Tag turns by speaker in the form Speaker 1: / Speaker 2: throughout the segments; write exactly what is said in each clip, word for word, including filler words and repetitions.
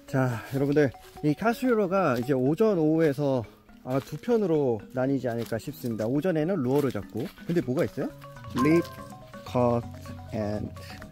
Speaker 1: 자, 여러분들, 이 카슈로가 이제 오전 오후에서 아마 두 편으로 나뉘지 않을까 싶습니다. 오전에는 루어를 잡고, 근데 뭐가 있어요? 립, 컷, 앤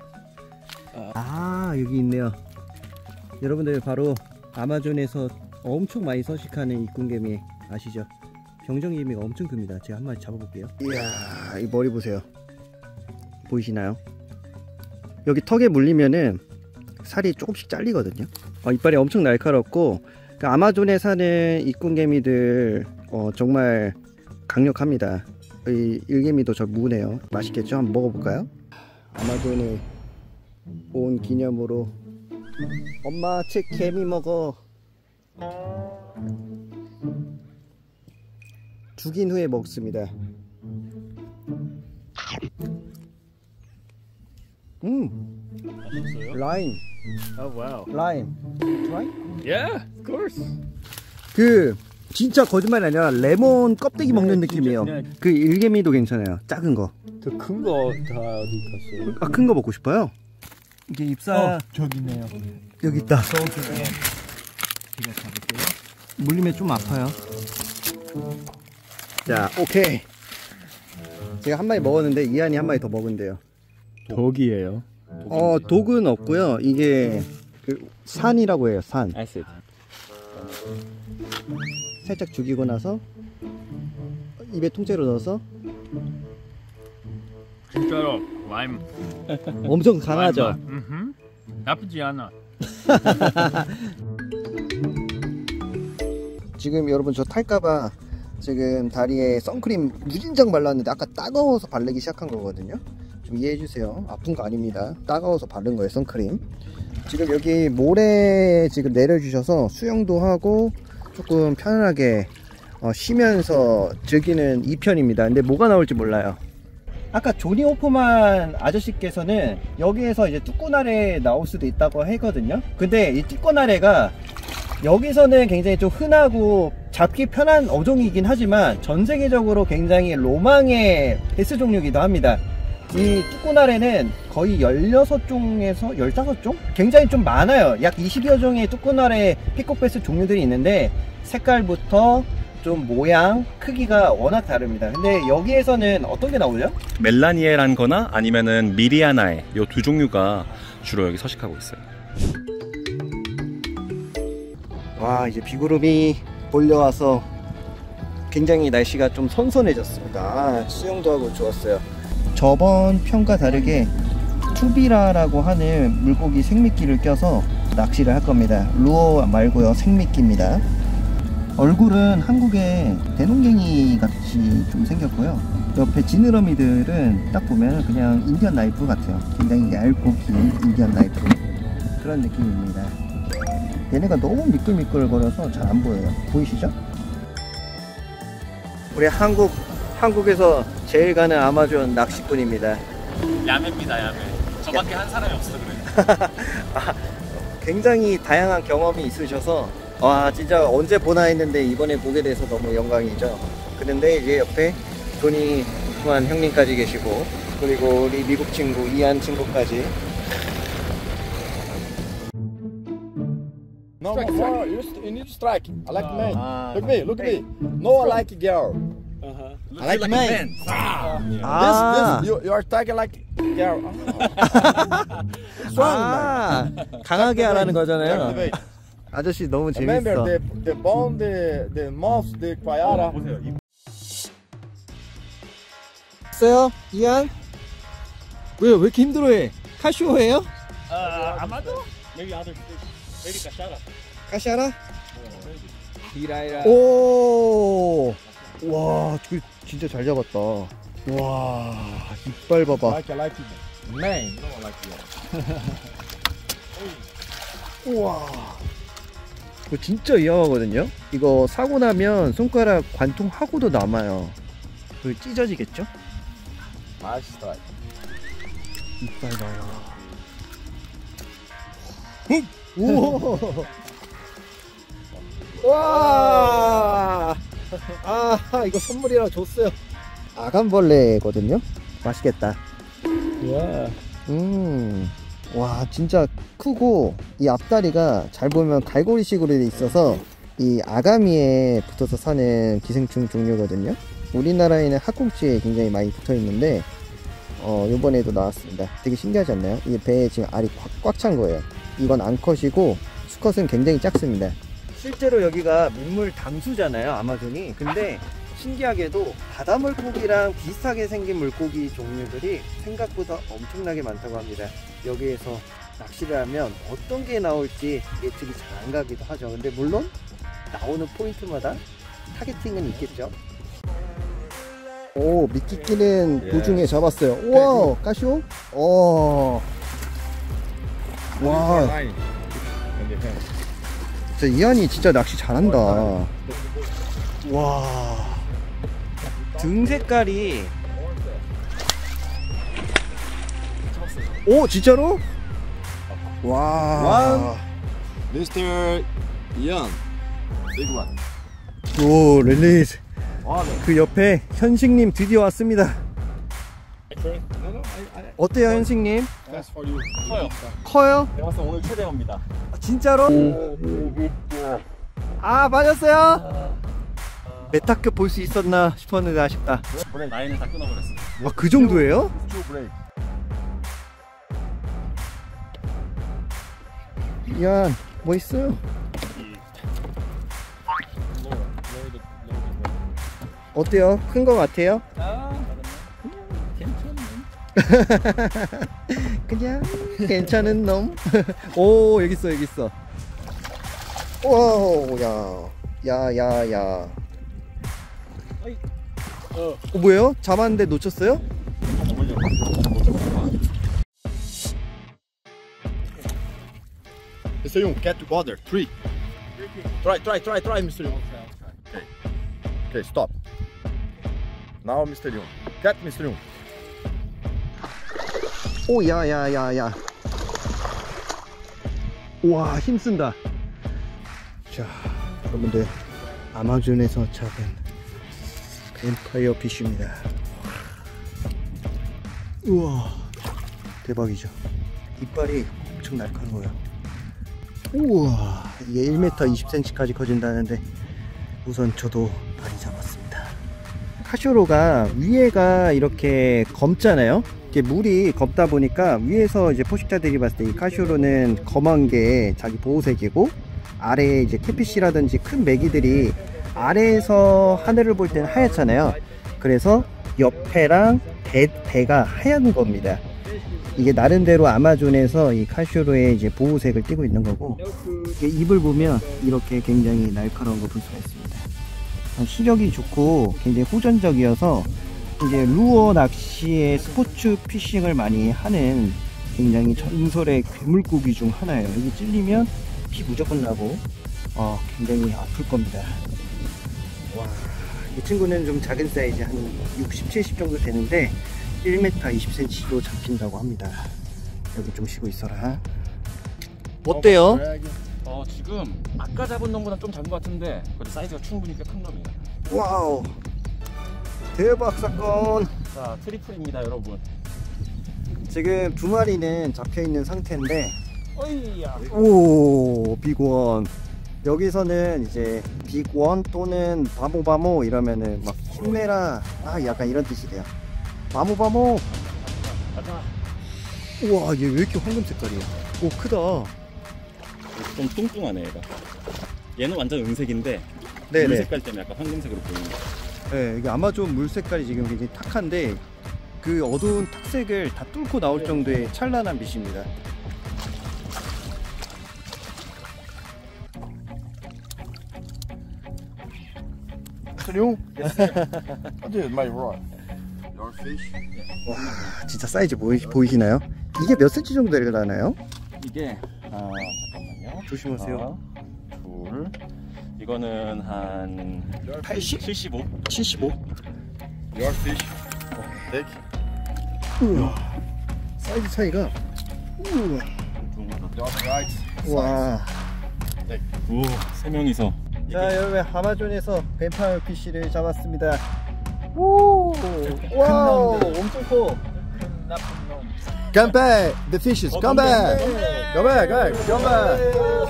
Speaker 1: 아, 여기 있네요. 여러분들, 바로 아마존에서 엄청 많이 서식하는 이꾼개미 아시죠? 병정개미가 엄청 큽니다. 제가 한 마리 잡아볼게요. 이야, 이 머리 보세요. 보이시나요? 여기 턱에 물리면은 살이 조금씩 잘리거든요. 어, 이빨이 엄청 날카롭고, 그 아마존에 사는 이꾼개미들 어, 정말 강력합니다. 이 일개미도 저 무네요. 맛있겠죠? 한번 먹어볼까요? 아마존에 온 기념으로 엄마 책 개미 먹어. 죽인 후에 먹습니다. 음,
Speaker 2: 맛있어요?
Speaker 1: 라임.
Speaker 2: Oh wow.
Speaker 1: 라임. Try?
Speaker 2: Yeah, of course.
Speaker 1: 그 진짜 거짓말이 아니라 레몬 껍데기 먹는 느낌이에요. 그 일개미도 괜찮아요. 작은 거.
Speaker 2: 더 큰 거 다 어디 갔어요?
Speaker 1: 아, 큰 거 먹고 싶어요? 이게 입사.
Speaker 2: 어, 저기 있네요.
Speaker 1: 여기 있다.
Speaker 2: 제가 잡을게요.
Speaker 1: 물리면 좀 아파요. 자, 오케이. 제가 한 마리 먹었는데 이한이 한 마리 더 먹은대요.
Speaker 2: 독이에요.
Speaker 1: 어, 독은 없고요. 이게 그 산이라고 해요. 산.
Speaker 2: Acid.
Speaker 1: 살짝 죽이고 나서 입에 통째로 넣어서.
Speaker 3: 진짜로 라임
Speaker 1: 엄청 강하죠.
Speaker 3: 음, 나쁘지 않아.
Speaker 1: 지금 여러분 저 탈까봐 지금 다리에 선크림 무진장 발랐는데 아까 따가워서 바르기 시작한 거거든요. 좀 이해해주세요. 아픈 거 아닙니다. 따가워서 바른 거예요, 선크림. 지금 여기 모래 지금 내려주셔서 수영도 하고 조금 편안하게 어, 쉬면서 즐기는 이 편입니다. 근데 뭐가 나올지 몰라요. 아까 조니 호프만 아저씨께서는 여기에서 이제 뚜꾸나레 나올 수도 있다고 하거든요. 근데 이 뚜꾸나레가 여기서는 굉장히 좀 흔하고 잡기 편한 어종이긴 하지만 전 세계적으로 굉장히 로망의 베스 종류이기도 합니다. 이 뚜꾸나레는 거의 열여섯 종에서 열다섯 종? 굉장히 좀 많아요. 약 이십여 종의 뚜꾸나레 피콕 베스 종류들이 있는데 색깔부터 좀 모양, 크기가 워낙 다릅니다. 근데 여기에서는 어떤 게 나오죠?
Speaker 4: 멜라니에란 거나 아니면은 미리아나에 요 두 종류가 주로 여기 서식하고 있어요.
Speaker 1: 와, 이제 비구름이 몰려와서 굉장히 날씨가 좀 선선해졌습니다. 아, 수영도 하고 좋았어요. 저번 편과 다르게 투비라라고 하는 물고기 생미끼를 껴서 낚시를 할 겁니다. 루어 말고요, 생미끼입니다. 얼굴은 한국의 대농갱이 같이 좀 생겼고요. 옆에 지느러미들은 딱 보면 그냥 인디언 나이프 같아요. 굉장히 얇고 긴 인디언 나이프 그런 느낌입니다. 얘네가 너무 미끌미끌거려서 잘 안 보여요. 보이시죠? 우리 한국, 한국에서 제일 가는 아마존 낚시꾼입니다.
Speaker 3: 야매입니다, 야매. 저밖에 한 사람이 없어 그래.
Speaker 1: 아, 굉장히 다양한 경험이 있으셔서 와, 진짜 언제 보나 했는데 이번에 보게 돼서 너무 영광이죠. 그런데 이제 옆에 조니 후안 형님까지 계시고, 그리고 우리 미국 친구 이한 친구까지.
Speaker 5: No more, more. You, you need to strike. I like uh, men. Uh, look at me, look at me. No, I like girl.
Speaker 3: Uh-huh.
Speaker 5: I like, like men. Ah.
Speaker 1: Yeah.
Speaker 5: This, this, you, you are striking like girl.
Speaker 1: 아, 강하게 하라는 거잖아요. 아저씨 너무 재밌어.
Speaker 5: Remember the the bone, the the mouth, the quayara.
Speaker 1: 있어요, 이한? 왜 왜 이렇게 힘들어해? 카시오예요?
Speaker 3: 아, 아마도? Maybe other fish. Maybe 카샤라.
Speaker 1: 카시아라?
Speaker 3: 히라이라.
Speaker 1: 오, 와, 저 진짜 잘 잡았다. 와, 이빨 봐봐.
Speaker 5: Like I like it. Man, no, I like it.
Speaker 1: 우와, 이거 진짜 위험하거든요. 이거 사고 나면 손가락 관통하고도 남아요. 그 찢어지겠죠?
Speaker 5: Nice strike.
Speaker 1: 이빨 봐요. 우와. 와, 아, 이거 선물이라 줬어요. 아간벌레거든요. 맛있겠다.
Speaker 2: 와.
Speaker 1: 음, 와 진짜 크고 이 앞다리가 잘 보면 갈고리식으로 돼 있어서 이 아가미에 붙어서 사는 기생충 종류거든요. 우리나라에는 학꽁치에 굉장히 많이 붙어 있는데 어 요번에도 나왔습니다. 되게 신기하지 않나요? 이게 배에 지금 알이 꽉 찬 거예요. 이건 암컷이고 수컷은 굉장히 작습니다. 실제로 여기가 민물 담수잖아요, 아마존이. 근데 신기하게도 바다 물고기랑 비슷하게 생긴 물고기 종류들이 생각보다 엄청나게 많다고 합니다. 여기에서 낚시를 하면 어떤 게 나올지 예측이 잘 안 가기도 하죠. 근데 물론 나오는 포인트마다 타겟팅은 있겠죠. 오, 미끼끼는 도중에 잡았어요. 우와, 까쇼? 오. 와. 진짜 이한이 진짜 낚시 잘한다. 와. 등 색깔이. 오, 진짜로? 와.
Speaker 5: 미스터 이안. Big one.
Speaker 1: 오, 릴리즈. 그 옆에 현식님 드디어 왔습니다. 어때요, 현식님?
Speaker 5: That's for you.
Speaker 3: 커요.
Speaker 1: 커요?
Speaker 3: 내가 봤을 때 오늘 최대입니다.
Speaker 1: 아, 진짜로? 아, 맞았어요? 메타급 볼 수 있었나 싶었는데 아쉽다.
Speaker 3: 라인을 다 끊어버렸어.
Speaker 1: 와, 그 정도예요? 이안, 뭐 있어요? 어때요? 큰 거 같아요?
Speaker 2: 아, 괜찮네.
Speaker 1: 그냥 괜찮은 놈. 오, 여기 있어, 여기 있어. 오, 야, 야, 야, 야. 어, 뭐예요? 잡았는데 놓쳤어요?
Speaker 5: 미스터 Young, get together. Three. Try, try, try, try, Mister Young. Okay. Okay, stop. Now, Mister Young. Get, Mister Young.
Speaker 1: 오, 야, 야, 야, 야. 와, 힘쓴다. 자, 여러분들, 아마존에서 잡은 뱀파이어 피쉬입니다. 우와, 대박이죠. 이빨이 엄청 날카로워요. 우와, 이게 일 미터 이십 센티미터까지 커진다는데 우선 저도 많이 잡았습니다. 카쇼로가 위에가 이렇게 검잖아요. 이게 물이 검다 보니까 위에서 이제 포식자들이 봤을 때 이 카쇼로는 검은 게 자기 보호색이고, 아래에 이제 캐피시라든지 큰 메기들이 아래에서 하늘을 볼 때는 하얗잖아요. 그래서 옆에랑 배, 배가 하얀 겁니다. 이게 나름대로 아마존에서 이 카쇼로의 이제 보호색을 띠고 있는 거고, 이게 입을 보면 이렇게 굉장히 날카로운 거 볼 수가 있습니다. 시력이 좋고 굉장히 호전적이어서 이제 루어 낚시의 스포츠 피싱을 많이 하는 굉장히 전설의 괴물고기 중 하나예요. 여기 찔리면 피 무조건 나고 어, 굉장히 아플 겁니다. 와, 이 친구는 좀 작은 사이즈 한 육십, 칠십 정도 되는데 일 미터 이십 센티미터로 잡힌다고 합니다. 여기 좀 쉬고 있어라. 어때요?
Speaker 3: 어 지금 아까 잡은 놈보다 좀 작은 것 같은데 그래도 사이즈가 충분히 꽤 큰 놈이에요.
Speaker 1: 와우, 대박 사건.
Speaker 3: 자, 트리플입니다 여러분.
Speaker 1: 지금 두 마리는 잡혀 있는 상태인데,
Speaker 3: 어이야.
Speaker 1: 오, 빅원. 여기서는 이제 빅원 또는 바모바모 이러면은 막 힘내라, 아 약간 이런 뜻이 돼요. 바모바모.
Speaker 3: 가자.
Speaker 1: 우와, 얘 왜 이렇게 황금 색깔이야? 오, 크다.
Speaker 4: 좀 뚱뚱하네 얘가. 얘는 완전 은색인데
Speaker 1: 네네.
Speaker 4: 물 색깔 때문에 약간 황금색으로 보이는 거.
Speaker 1: 네, 이게 아마존 물 색깔이 지금 굉장히 탁한데 그 어두운 탁색을 다 뚫고 나올 정도의 찬란한 빛입니다.
Speaker 5: Mister Young? I did my rod. Your fish?
Speaker 1: 와, 진짜 사이즈 보이, 보이시나요? 이게 몇 센치 정도 되려나요?
Speaker 3: 이게 아 잠깐만요.
Speaker 1: 조심하세요.
Speaker 3: 하나, 둘. 이거는 한
Speaker 1: 팔십?
Speaker 3: 칠십오.
Speaker 1: 칠십오?
Speaker 5: Your fish? Take.
Speaker 1: 우와, 사이즈 차이가. 우와.
Speaker 5: The other right.
Speaker 1: 와.
Speaker 3: 오, 세 명이서.
Speaker 1: 자, 여러분, 아마존에서 뱀파이어 피쉬를 잡았습니다. 오, 와우, 엄청 커.
Speaker 3: 나쁜 놈.
Speaker 5: Come back. The fishes. Come back. Come back. Guys. Come back.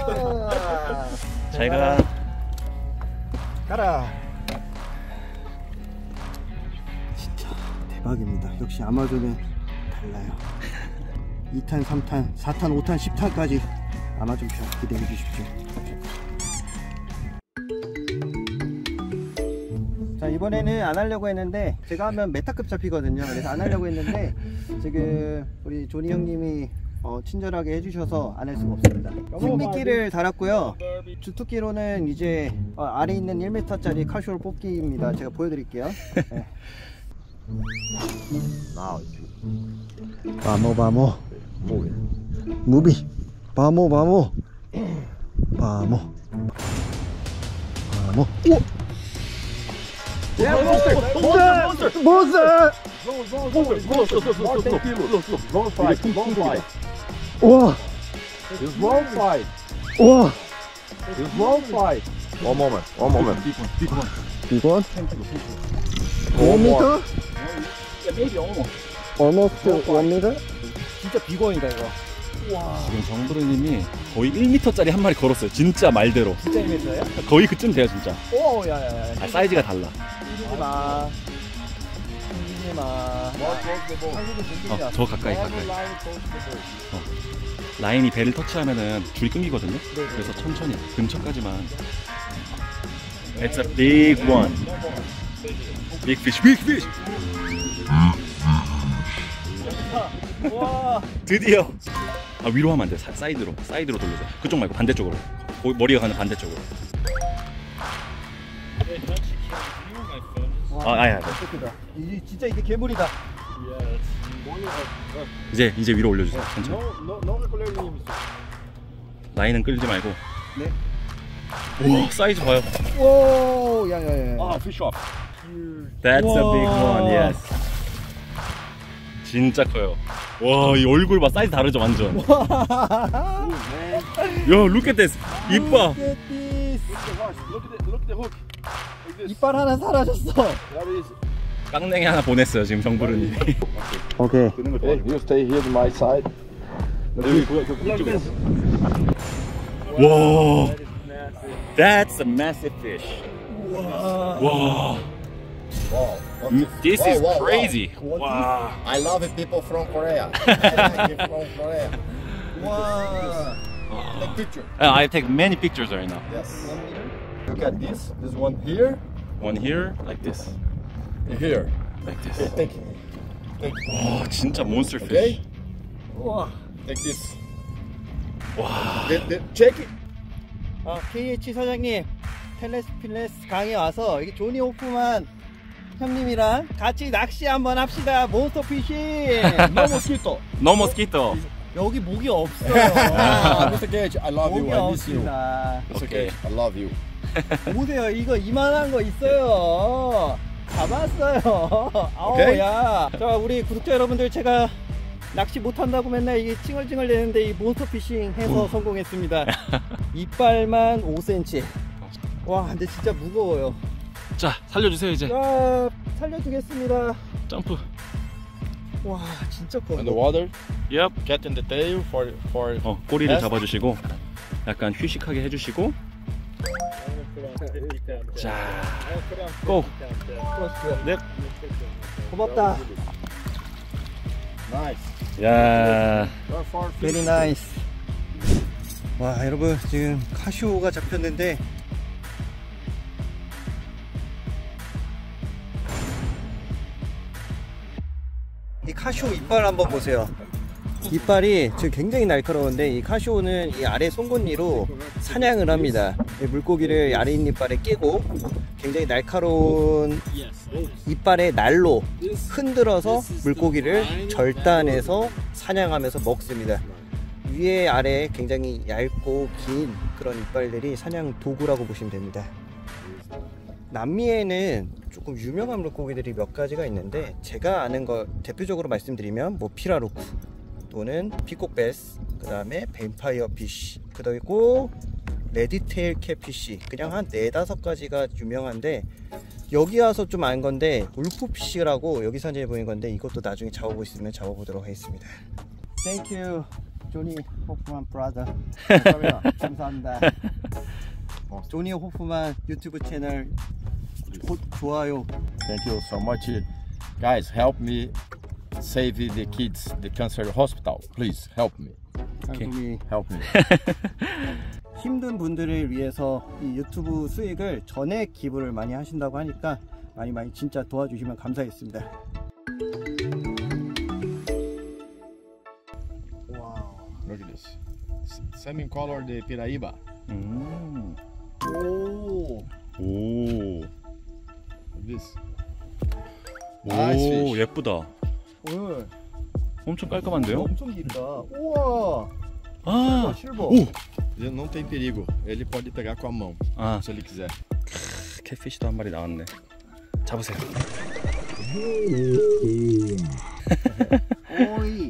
Speaker 4: 잘 가.
Speaker 1: 가라. 진짜 대박입니다. 역시 아마존은 달라요. 이 탄, 삼 탄, 사 탄, 오 탄, 십 탄까지 아마존 편 기대해 주십시오. 자, 이번에는 안 하려고 했는데 제가 하면 메타급 잡히거든요. 그래서 안 하려고 했는데 지금 우리 조니 형님이 어, 친절하게 해주셔서 안 할 수가 없습니다. 흰미끼를 달았고요. 주특기로는 이제 어, 아래 있는 일 미터짜리 카슈얼 뽑기입니다. 제가 보여드릴게요. 네. 바모 바모 무비 바모 바모 바모 바모. 오! 몬스터! 몬스터! 우와!
Speaker 5: It's wrong side.
Speaker 1: 우와!
Speaker 5: It's wrong side. One moment. One moment.
Speaker 1: 이건 원 미터? almost 원 미터? 진짜 비건이다 이거.
Speaker 4: 지금 정부르님이 거의 일 미터짜리 한 마리 걸었어요. 진짜 말대로.
Speaker 1: 진짜 일 미터예요?
Speaker 4: 거의 그쯤 돼요 진짜.
Speaker 1: 오, 야야야.
Speaker 4: 아, 사이즈가 달라.
Speaker 1: 힘주지 마. 힘주지 마.
Speaker 4: 어, 저 가까이 가까이. 어. 라인이 배를 터치하면은 줄이 끊기거든요. 그래서 천천히 근처까지만. It's a big one. Big fish, big fish.
Speaker 1: 와.
Speaker 4: 드디어. 아, 위로 하면 안 돼. 사, 사이드로. 사이드로 돌려줘. 그쪽 말고 반대쪽으로. 거, 머리가 가는 반대쪽으로. 아, 아야.
Speaker 1: 이 진짜 이게 괴물이다.
Speaker 4: 이제 이제 위로 올려주세요. 천천히. 라인은 끌지 말고.
Speaker 1: 네.
Speaker 4: 오, 사이즈 봐요.
Speaker 1: 오, 야야야.
Speaker 3: 아, fish off.
Speaker 4: That's a big one, yes. 진짜 커요. 와, 이 얼굴 봐, 사이즈 다르죠, 완전. 야, look at this. 입 봐.
Speaker 1: Look at this. 이빨 하나 사라졌어.
Speaker 4: 깡냉이 하나 보냈어요, 지금 정부르님이.
Speaker 1: 오케이.
Speaker 5: Okay, you stay here to my side.
Speaker 4: 와, that's a massive fish. 와.
Speaker 5: Wow.
Speaker 4: This is
Speaker 5: Wow, wow,
Speaker 4: crazy. Wow.
Speaker 5: I love it, people from Korea. From Korea.
Speaker 1: 와.
Speaker 5: Take picture.
Speaker 4: Uh, I take many pictures right now.
Speaker 5: Yes. Look at this. This one here.
Speaker 4: One here, like this,
Speaker 5: Here.
Speaker 4: like
Speaker 5: Okay,
Speaker 4: this.
Speaker 5: take. Take.
Speaker 4: 와, 진짜 monster
Speaker 5: Okay.
Speaker 4: fish.
Speaker 1: 와.
Speaker 5: Take this.
Speaker 4: 와.
Speaker 5: Get, get, check it.
Speaker 1: 아, 케이에이치 사장님, 텔레스 필레스 강에 와서 이게 조니 호프만 형님이랑 같이 낚시 한번 합시다. 몬스터 피싱.
Speaker 5: No mosquito.
Speaker 4: No mosquito.
Speaker 1: 여기 목이 없어요.
Speaker 5: Ah, Mister Gage, I love you.
Speaker 1: 목이
Speaker 5: I miss you.
Speaker 1: 없습니다.
Speaker 5: Mister
Speaker 4: Okay.
Speaker 5: Gage, I love you.
Speaker 1: 보세요, 이거 이만한 거 있어요. 잡았어요. 아우,
Speaker 5: 오케이.
Speaker 1: 야. 자, 우리 구독자 여러분들, 제가 낚시 못한다고 맨날 이게 찡얼찡얼 대는데 이 몬스터 피싱 해서 성공했습니다. 이빨만 오 센티미터. 와, 근데 진짜 무거워요.
Speaker 4: 자, 살려주세요 이제.
Speaker 1: 자, 살려주겠습니다.
Speaker 4: 점프.
Speaker 1: 와, 진짜 커.
Speaker 5: And the water.
Speaker 4: Yep.
Speaker 5: Get in the tail for for.
Speaker 4: 어, 꼬리를
Speaker 5: Yes.
Speaker 4: 잡아주시고 약간 휴식하게 해주시고. 자, 고. 네.
Speaker 1: 고맙다.
Speaker 5: Nice.
Speaker 4: 야,
Speaker 1: Very nice. 와, 여러분, 지금 카시오가 잡혔는데 이 카시오 이빨 한번 보세요. 이빨이 지금 굉장히 날카로운데 이 카시오는 이 아래 송곳니로 사냥을 합니다. 이 물고기를 아래 있는 이빨에 끼고 굉장히 날카로운 이빨의 날로 흔들어서 물고기를 절단해서 사냥하면서 먹습니다. 위에 아래 굉장히 얇고 긴 그런 이빨들이 사냥 도구라고 보시면 됩니다. 남미에는 조금 유명한 물고기들이 몇 가지가 있는데, 제가 아는 거 대표적으로 말씀드리면 뭐 피라루크 또는 피콕베스, 그 다음에 뱀파이어 피쉬, 그리고 레드테일 캣피쉬, 그냥 한 네다섯 가지가 유명한데, 여기 와서 좀 안 건데 울프피쉬라고 여기 사진에 보이는 건데, 이것도 나중에 잡아볼 수 있으면 잡아보도록 하겠습니다. Thank you, 조니 호프만 brother. 감사합니다. 감사합니다. 어, 조니 호프만 유튜브 채널 고, 좋아요.
Speaker 5: Thank you so much. Guys, help me save the kids, the cancer hospital. Please help me.
Speaker 1: Okay.
Speaker 5: Help me.
Speaker 1: 힘든 분들을 위해서 이 유튜브 수익을 전액 기부를 많이 하신다고 하니까 많이 많이 진짜 도와주시면 감사하겠습니다. 와우.
Speaker 5: Look at this. Same color de Piraíba.
Speaker 4: 음.
Speaker 1: 오.
Speaker 4: 오.
Speaker 5: Look at this.
Speaker 4: 오,
Speaker 5: Nice fish.
Speaker 4: 예쁘다.
Speaker 1: 오늘
Speaker 4: 엄청 깔끔한데요?
Speaker 1: 엄청 길다. 우와.
Speaker 4: 아,
Speaker 1: 실버.
Speaker 4: 오.
Speaker 5: Ele não tem perigo. Ele pode pegar com a mão,
Speaker 4: 아,
Speaker 5: se ele quiser.
Speaker 4: 캣피시도 한 마리 나왔네. 잡으세요.
Speaker 1: 오이.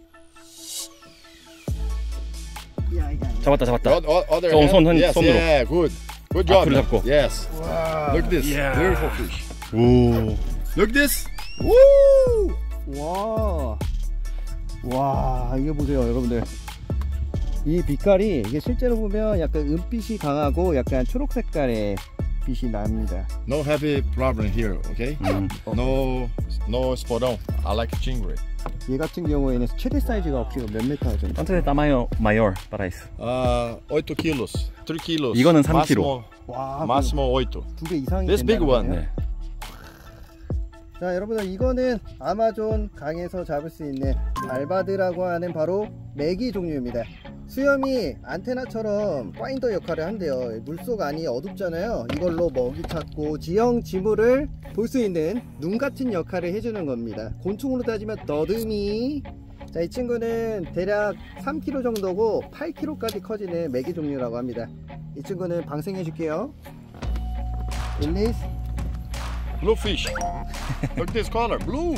Speaker 1: 야, 야, 야.
Speaker 4: 잡았다, 잡았다.
Speaker 5: O- o- Other
Speaker 4: 손,
Speaker 5: hand.
Speaker 4: 손, 손,
Speaker 5: yes,
Speaker 4: 손으로.
Speaker 5: yeah, good. Good job.
Speaker 4: 앞으로
Speaker 5: man.
Speaker 4: 잡고.
Speaker 5: Yes.
Speaker 1: 와.
Speaker 5: Look at this.
Speaker 4: Yeah.
Speaker 5: Beautiful fish.
Speaker 4: 오.
Speaker 5: Look at this.
Speaker 1: 우! 와. 와, 이거 보세요, 여러분들. 이 빛깔이 이게 실제로 보면 약간 은빛이 강하고 약간 초록 색깔의 빛이 납니다.
Speaker 5: No heavy problem here, okay?
Speaker 4: 음.
Speaker 5: No, no esporão. I like chingray.
Speaker 1: 얘 같은 경우에는 최대 사이즈가 혹시 몇 메타 정도?
Speaker 4: Antes tamanho maior para isso.
Speaker 5: Uh, eight kilos. three kilos.
Speaker 4: 이거는 삼
Speaker 5: Máximo,
Speaker 1: 와,
Speaker 5: máximo eight.
Speaker 1: 두배 이상이
Speaker 5: This big
Speaker 1: 된다는
Speaker 5: one.
Speaker 1: 거네요.
Speaker 4: 네.
Speaker 1: 자, 여러분들 이거는 아마존 강에서 잡을 수 있는 알바드라고 하는 바로 메기 종류입니다. 수염이 안테나처럼 파인더 역할을 한대요. 물속 안이 어둡잖아요. 이걸로 먹이 찾고 지형 지물을 볼 수 있는 눈 같은 역할을 해주는 겁니다. 곤충으로 따지면 너드미. 자, 이 친구는 대략 삼 킬로그램 정도고 팔 킬로그램까지 커지는 메기 종류라고 합니다. 이 친구는 방생해 줄게요. 릴리스.
Speaker 5: Blue fish. Look at this color. Blue.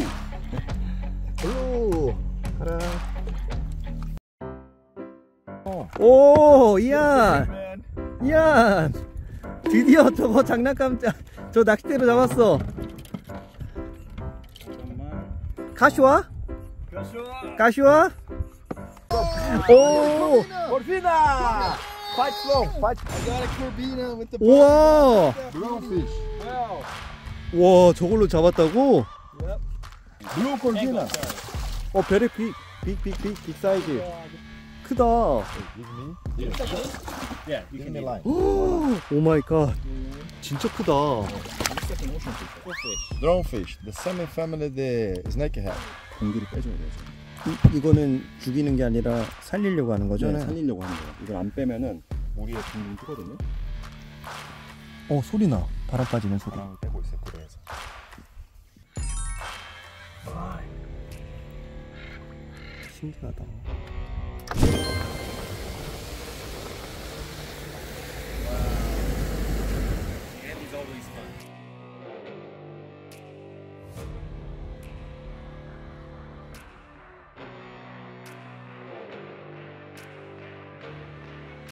Speaker 1: 블루 가라. 오, 이안, 이안, 드디어 저거 장난감 짜, 저 낚싯대로 잡았어. 가슈아? 가슈아? 오,
Speaker 5: Corvina! Fight slow. Fight. I got a corvina with the
Speaker 1: 우와,
Speaker 5: blue fish.
Speaker 1: 와, 저걸로 잡았다고?
Speaker 5: Blue corvina.
Speaker 1: 어, 베리 빅, 빅, 빅, 빅, 빅 사이즈. 크다.
Speaker 5: Give me. Yeah. Give me line.
Speaker 1: 오 마이 갓. 진짜 크다.
Speaker 5: Dronefish. The same family the snakehead.
Speaker 2: 공기를 빼줘야 돼요.
Speaker 1: 이, 이거는 죽이는 게 아니라 살리려고 하는 거죠?
Speaker 2: 네, 살리려고 하는 거예요. 이걸 안 빼면은 우리의 둥둥 뜨거든요.
Speaker 1: 어, 소리 나. 바람 빠지는 소리.
Speaker 2: 바람을 빼고 있어요. 그래서.
Speaker 1: 신기하다.
Speaker 3: And he's always fun.